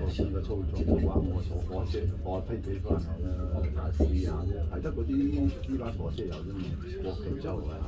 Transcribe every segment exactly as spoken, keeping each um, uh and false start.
試過操作嘅話，我坐火車我飛幾翻嚟啦，大試下啫，係得嗰啲呢班火車有啫嘛，國旗周圍。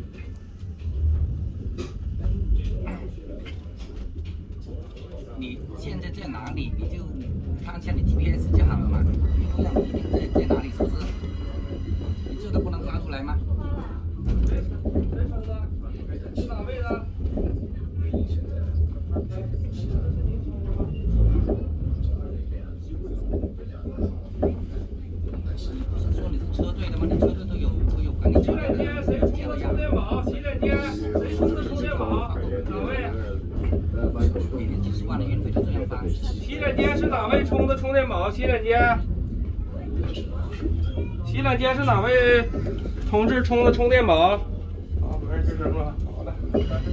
你现在在哪里，你就看一下你 G P S 就好了嘛，你不要一定在在哪里，是不是？你这都不能发出来吗？是哪位的？不是说你是车队的吗？你车队都有都有管理车队的。谁充的充电宝？洗脸间，谁充的充电宝？哪位？每年几十万的运费就这样发。洗脸间是哪位充的充电宝？洗脸间。洗脸间是哪位同志充的充电宝？好，没人吱声了。好的。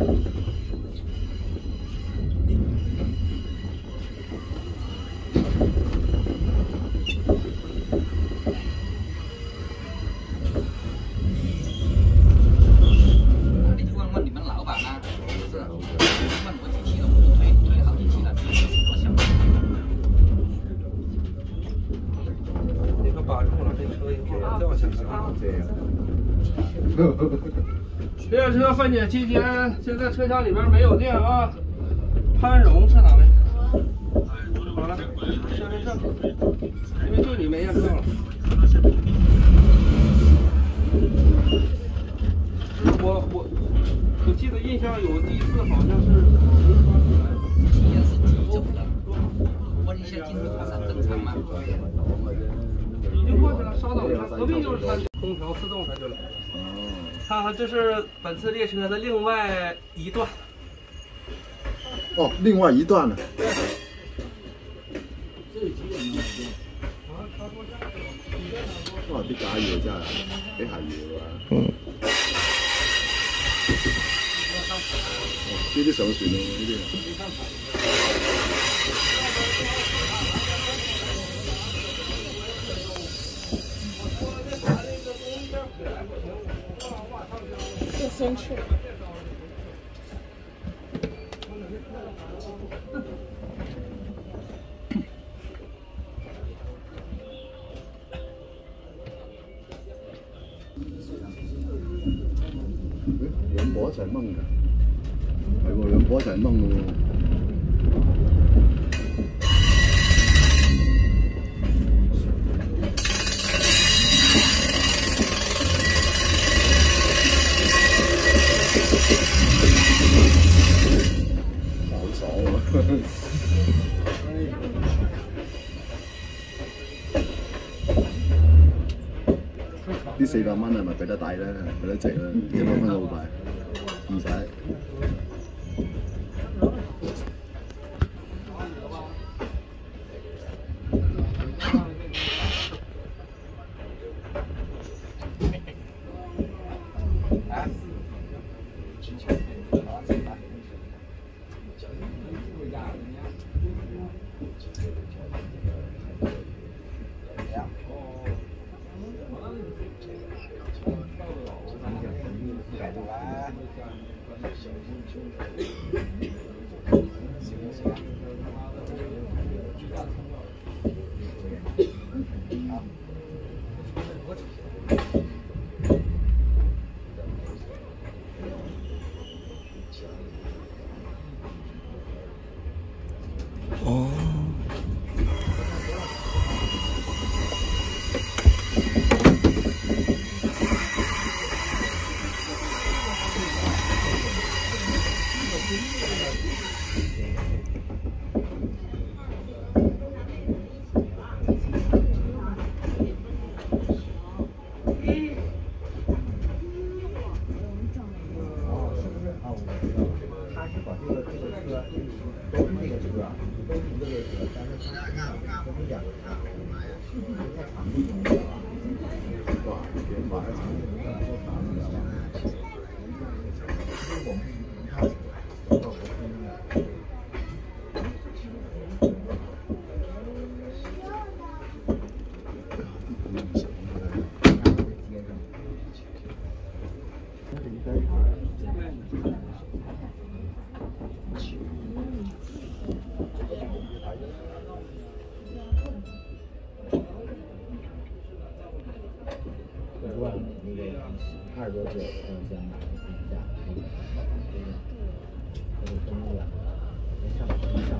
列车分解期间，现在车厢里边没有电啊。潘荣是哪位？好了，身份证，因为就你没验证了。我我我记得印象有第一次好像是没刷出来。体验是几种的？问一下进入火车正常吗？已经过去了，稍等一下，隔壁就是餐区，空调自动餐区了。看看，这是本次列车的另外一段。 哦，另外一段呢？ 对。这里几点呢？ 哇！啲假嘢真係幾係嘢喎。嗯。哦，呢啲上船咯，呢啲。 就先吃。 兩婆一齊掹㗎，係喎，兩婆一齊掹㗎喎。好爽喎！呢四百蚊係咪俾得抵咧？俾得值咧？一百蚊好貴，唔使。 哦。 二十多岁，还有想买一下，这个这个这个中的，没上没上，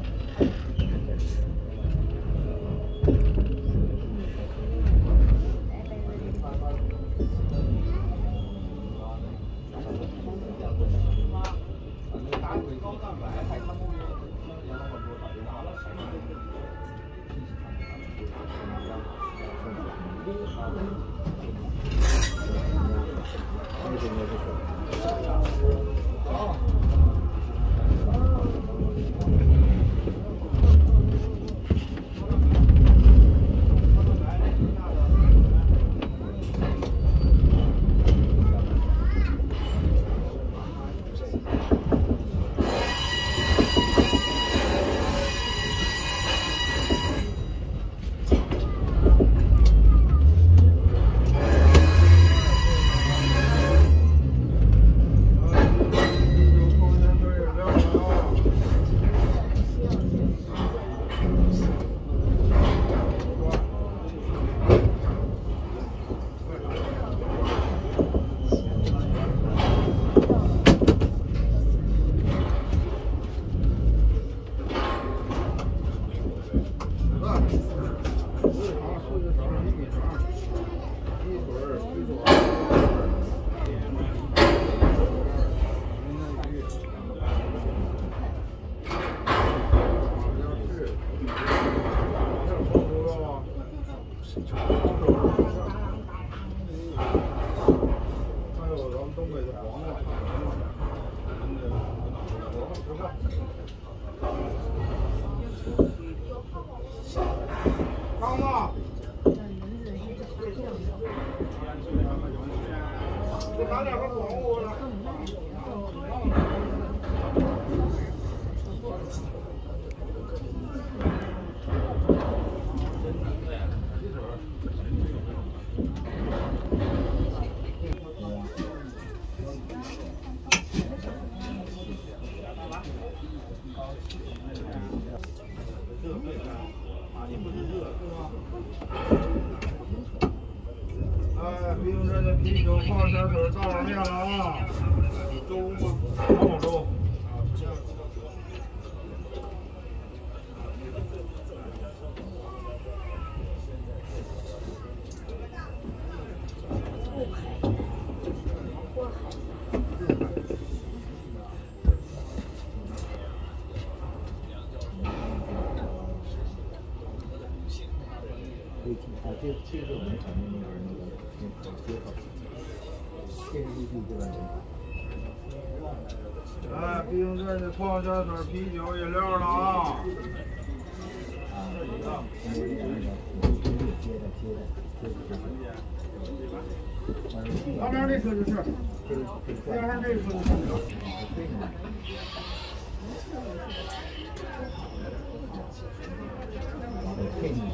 哎，冰镇的啤酒泡小水倒上面了啊！粥吗？黄粥。 啊，这这是我们旁边那边那个那个街口，这是绿地这边人。 哎，冰镇的矿泉水、啤酒、饮料了啊！ 啊，那个那个接着接着接着接着。 旁边那车就是，边上这个车就是。 配你。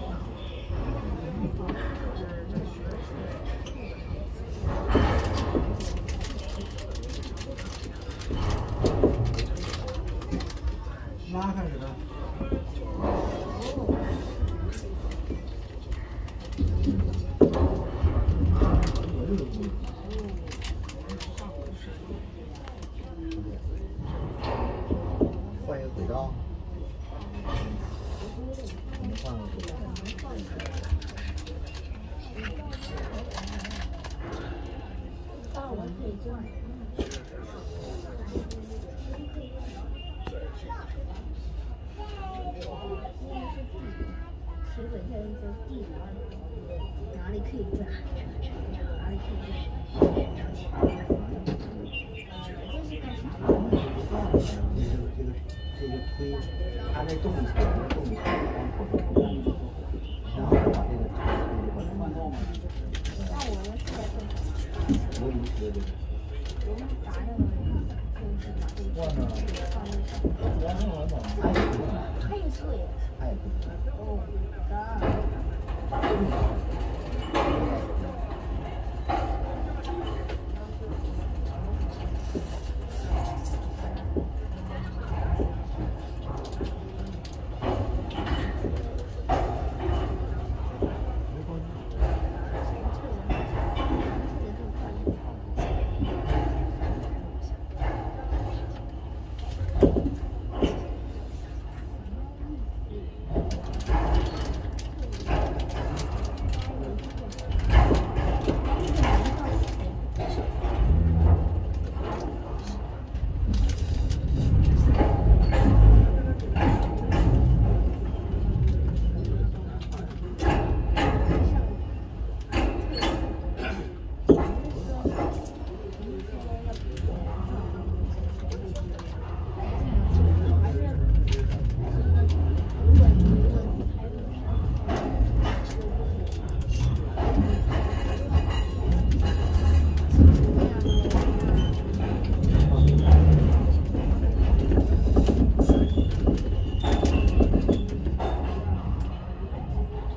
拉开始的。 换一个轨道。我们换个轨道。 啊，我可以这样。铁轨在一个地里，哪里可以转，哪里可以转。这是干啥的？ 这个这个这个推，它在动力车，动力车往口头推，然后把这个推把它弄到。 那我们是在干啥？ 我理解这个。 我们啥样的？就是把这个放那上。 还有还有水。 还有哦，的。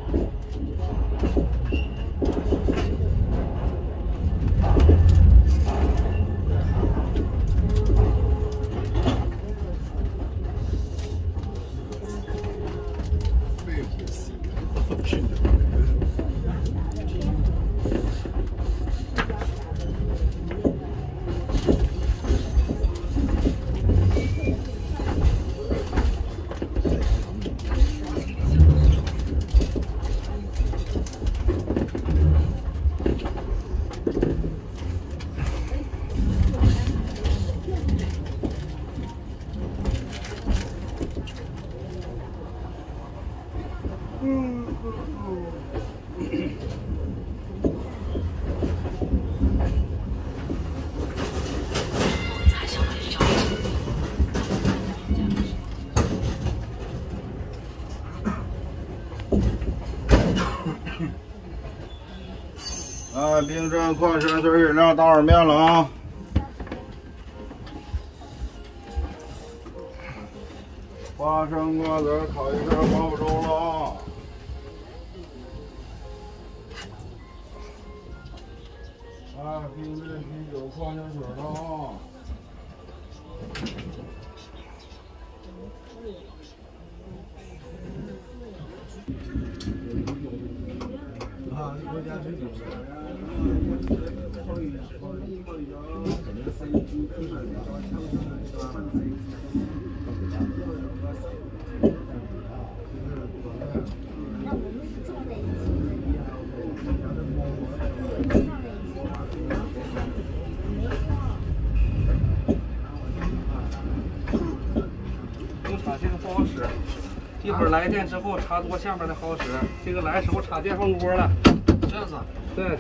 啊，冰镇矿泉水饮料当碗面了啊！花生瓜子烤一片黄腐粥了啊！啊，冰镇啤酒、矿泉水了啊！啊，国家水酒。 用插这个不好使，一会儿来电之后插座下面的好使，这个来时候插电饭锅了。这样子。对。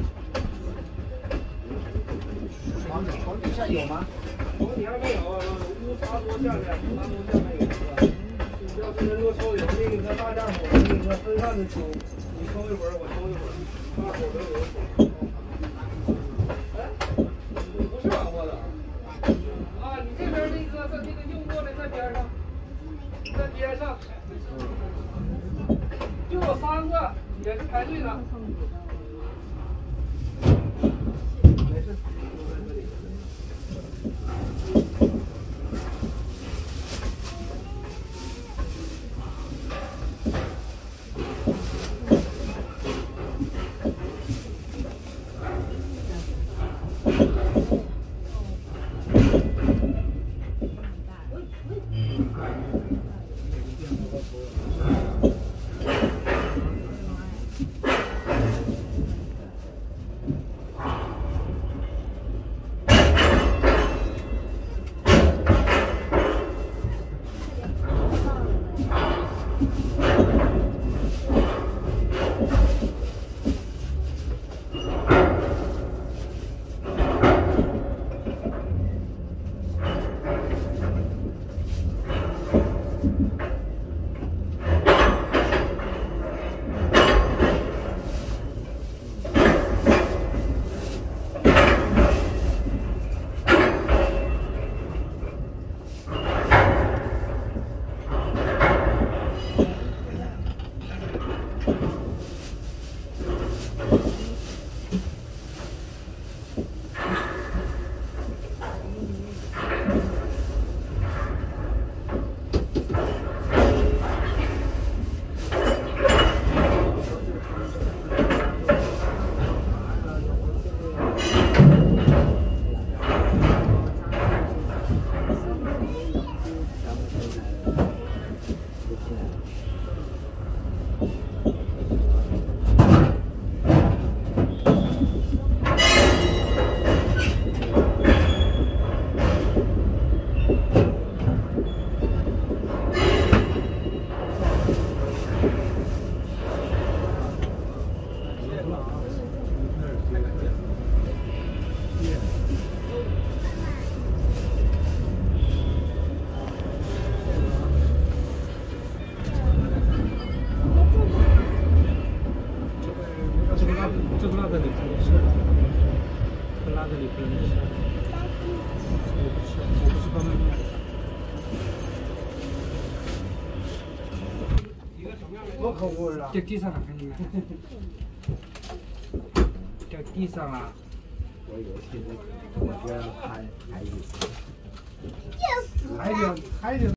床床底下有吗？ 床底下没有，屋插座下面，插座下面有。要是人多抽油，那个大家伙，那个分散的抽，你抽一会儿，我抽一会儿，大伙都有。哎，不是往过的啊！你这边那个在那个右过来，在边上，在边上，就有三个，也是排队的。没事。 一个什么样的？ 我可不了。 掉地上了，看见没？掉地上了。 我以为现在我就要拍海里。 海里海里。